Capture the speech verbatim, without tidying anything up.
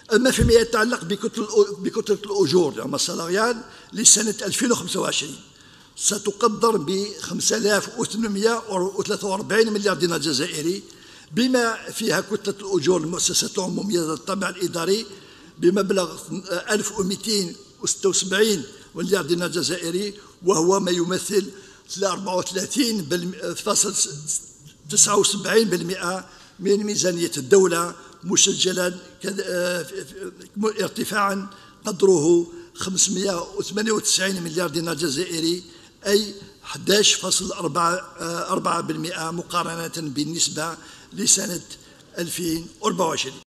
أما فيما يتعلق بكتلة الأجور يعني السالاريال لسنة ألفين وخمسة وعشرين ستقدر ب خمسة آلاف وثمانمائة وثلاثة وأربعين مليار دينار جزائري، بما فيها كتلة الأجور المؤسسات العمومية ذات الطابع الإداري بمبلغ ألف ومئتين وستة وسبعين مليار دينار جزائري، وهو ما يمثل أربعة وثلاثين فاصل تسعة وسبعين بالمئة من ميزانية الدولة، مسجلا ارتفاعا قدره خمسمائة وثمانية وتسعين مليار دينار جزائري، أي أحد عشر فاصل أربعة بالمئة مقارنة بالنسبة لسنة ألفين وأربعة وعشرين.